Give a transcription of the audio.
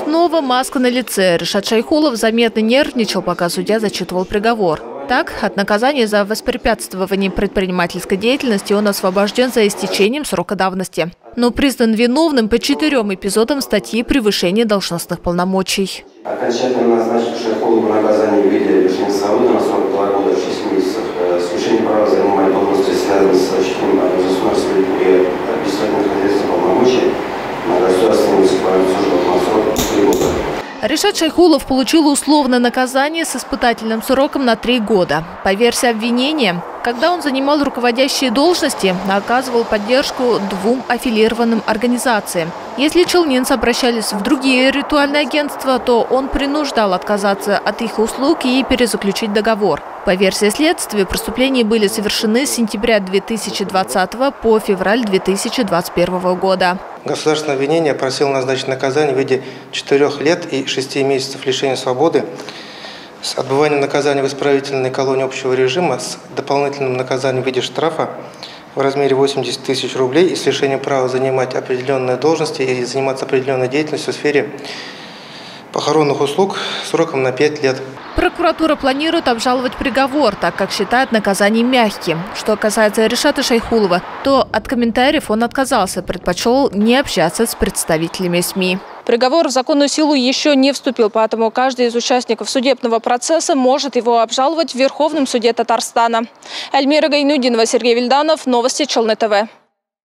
Снова маска на лице. Ришат Шайхулов заметно нервничал, пока судья зачитывал приговор. Так, от наказания за воспрепятствование предпринимательской деятельности он освобожден за истечением срока давности. Но признан виновным по 4 эпизодам статьи «Превышение должностных полномочий». Окончательно назначить Шайхулову наказание в виде лишения свободы на срок 2 года 6 месяцев с лишением права занимать должности, связанные с осуществлением организационной распределения административных хозяйственных полномочий на государственную муниципальную службу на срок 3 года. Ришат Шайхулов получил условное наказание с испытательным сроком на 3 года. По версии обвинения, когда он занимал руководящие должности, оказывал поддержку 2 аффилированным организациям. Если челнинцы обращались в другие ритуальные агентства, то он принуждал отказаться от их услуг и перезаключить договор. По версии следствия, преступления были совершены с сентября 2020 по февраль 2021 года. Государственное обвинение просило назначить наказание в виде 4 лет и 6 месяцев лишения свободы с отбыванием наказания в исправительной колонии общего режима с дополнительным наказанием в виде штрафа в размере 80 тысяч рублей и с лишением права занимать определенные должности и заниматься определенной деятельностью в сфере похоронных услуг сроком на 5 лет. Прокуратура планирует обжаловать приговор, так как считает наказание мягким. Что касается Ришата Шайхулова, то от комментариев он отказался, предпочел не общаться с представителями СМИ. Приговор в законную силу еще не вступил, поэтому каждый из участников судебного процесса может его обжаловать в Верховном суде Татарстана. Эльмира Гайнудинова, Сергей Вильданов, Новости Челны ТВ.